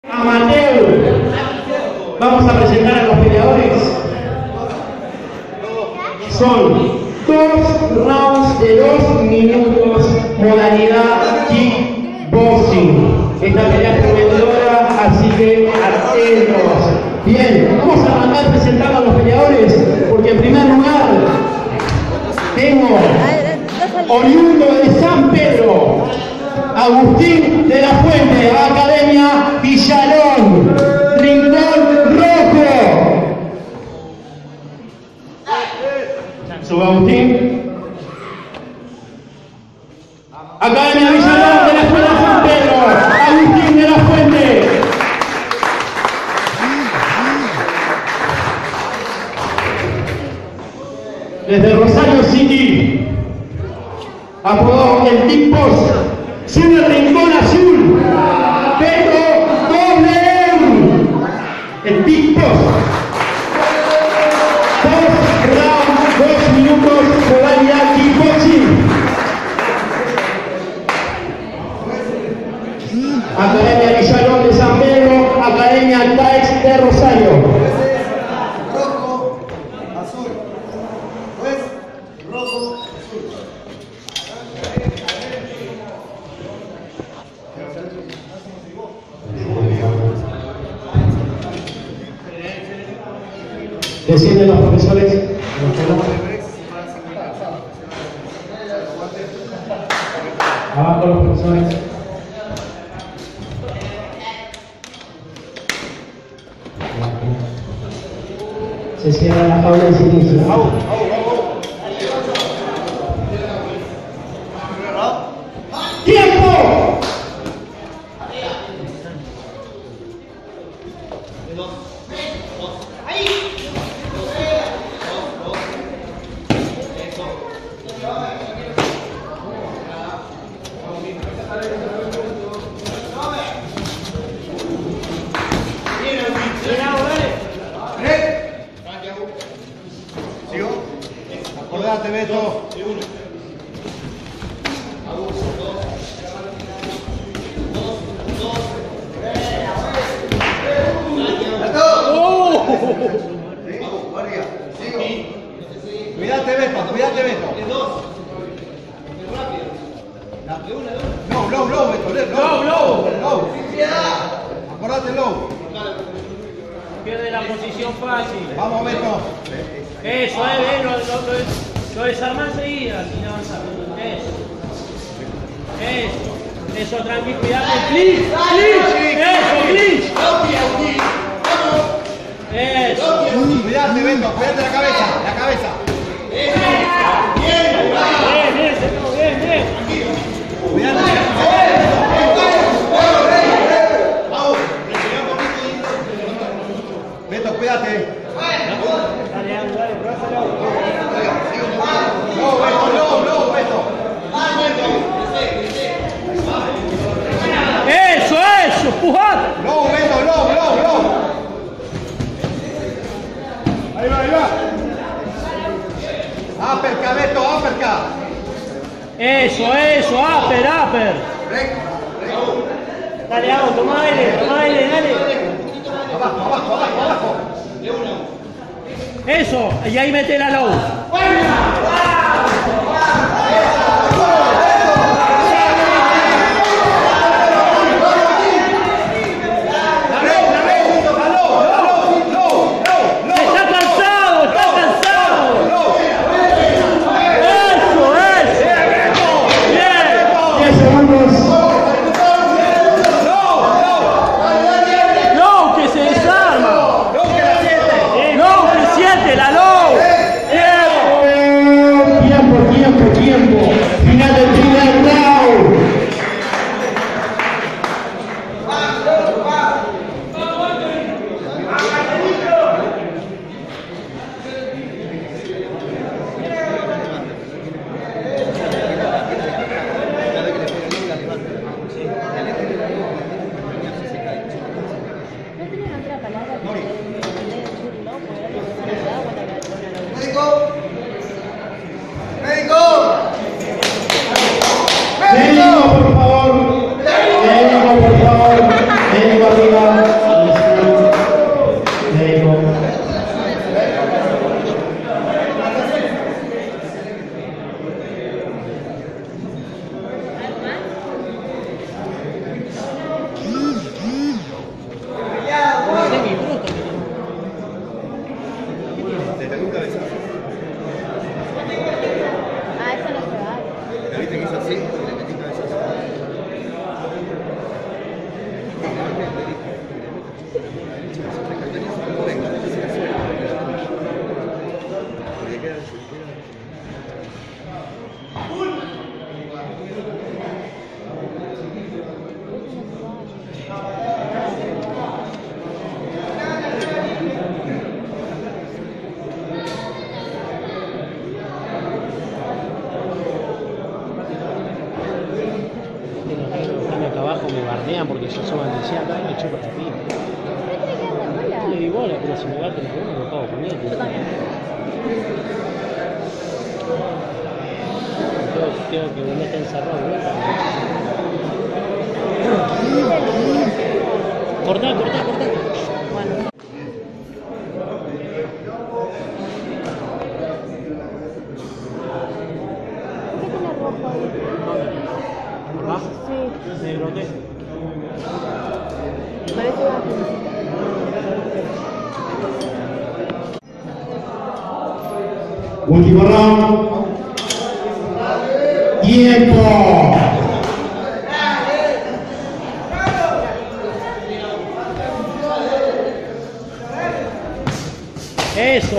Amateur. Vamos a presentar a los peleadores. Son 2 rounds de 2 minutos, modalidad kickboxing. Esta pelea es prometedora, así que atentos. Bien, vamos a arrancar presentando a los peleadores, porque en primer lugar tengo oriundo de San Pedro, Agustín de la Fuente, Academia Villalón, Rincón Rojo. Sube Agustín. Academia Villalón de la Escuela San Pedro, Agustín de la Fuente. Desde Rosario City, apodado el Big Boss, sube Rincón Azul, Pedro Doble, el Big Boss. 2 rounds, 2 minutos, modalidad kickboxing. Academia Villalón de San Pedro, Academia TAEX de Rosario. Rojo, azul. Juez, rojo, azul. Descienden los profesores. Abajo los profesores. Se cierra la jaula y se inicia. ¡Tiempo! Acordate, Beto. Cuídate, Beto. Low, Beto. Low. Acordate, low. Pierde la posición fácil. Vamos, Beto. Eso, lo desarma enseguida sin avanzar. Eso, tranquilo, cuidado. Clinch. Eso, clinch. Eso. Cuídate, Beto, cuídate la cabeza. Bien. Beto, cuídate. Dale, pruébalo. No, Beto. Eso, empujad. No, Beto, no. Ahí va. Uppercut, Beto, uppercut. Eso, upper. Dale, Agua, toma aire, dale. Abajo. Eso, y ahí mete la low. Está cansado. Eso. Bien. 10 segundos. Low que se desarma. Low que siente la low. Tiempo. Final del primer round. Médico, por favor. Médico, por favor. Médico arriba. banean porque yo soy anticia acá y me chupa la piba. No le di bola, pero si me va a tener uno, lo pago con él. Yo también. Tengo que uno está encerrado, ¿no? Cortá. Bueno. ¿Qué tiene rojo ahí? ¿Ah? Sí, ¿De brote? parece una pincita. Último round. Tiempo. ¡Eso!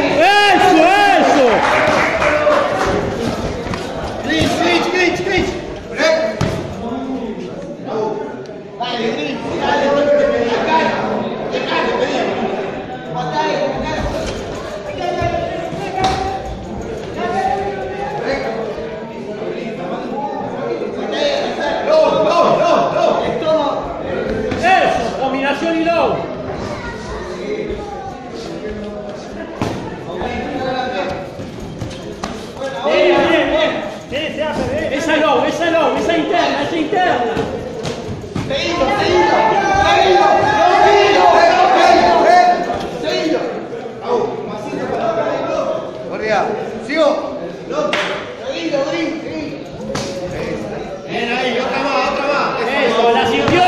Clinch. ¡Eso! ¡Combinación y low! Bien. Esa low, esa interna. Sigo. Bien ahí, otra más. Eso, la sintió.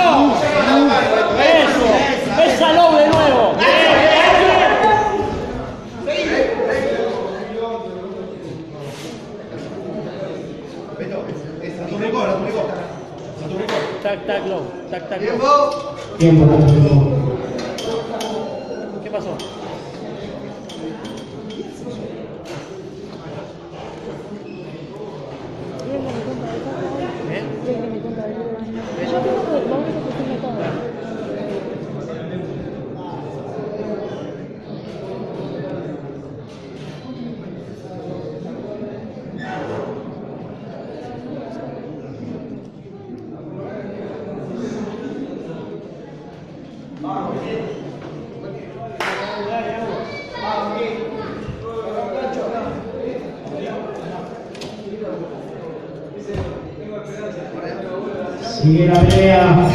Eso. Esa low de nuevo. Tac, low. Tiempo. ¿Qué pasó? ¿Eh? Yo creo que lo único que tiene todo. Sigue la pelea.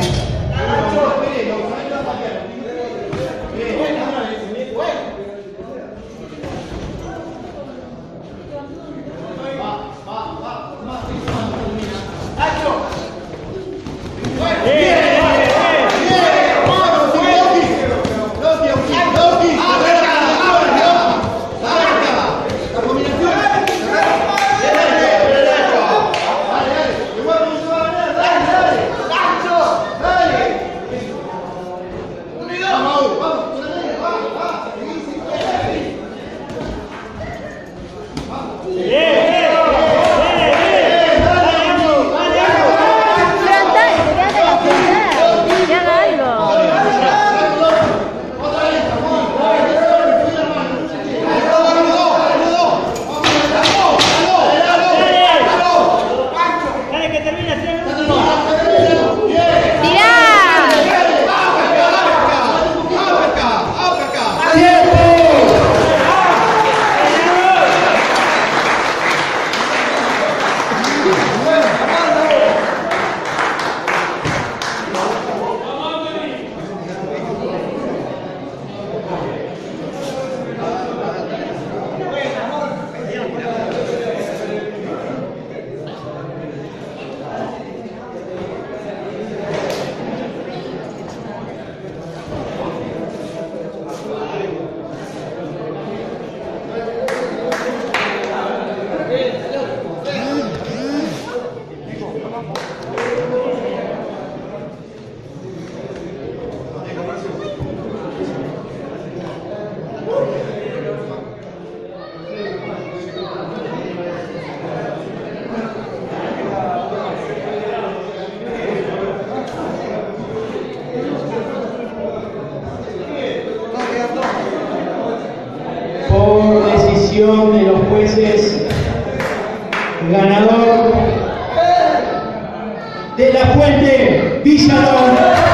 De los jueces, ganador de la Fuente. Villalón.